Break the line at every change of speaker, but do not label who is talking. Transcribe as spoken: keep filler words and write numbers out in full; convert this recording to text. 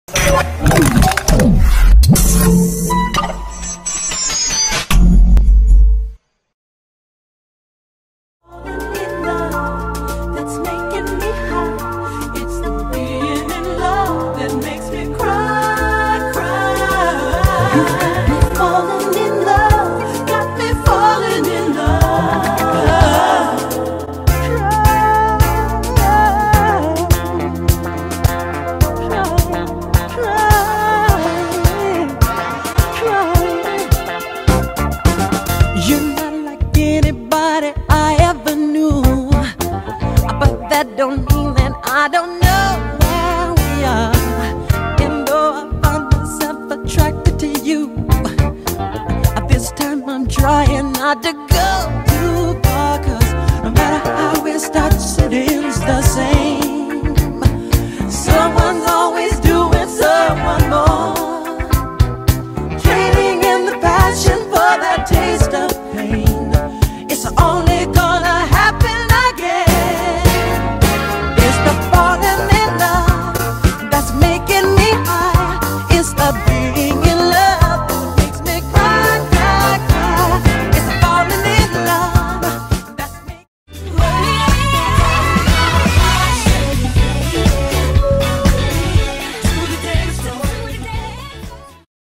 That don't mean that I don't know where we are. And though I found myself attracted to you, this time I'm trying not to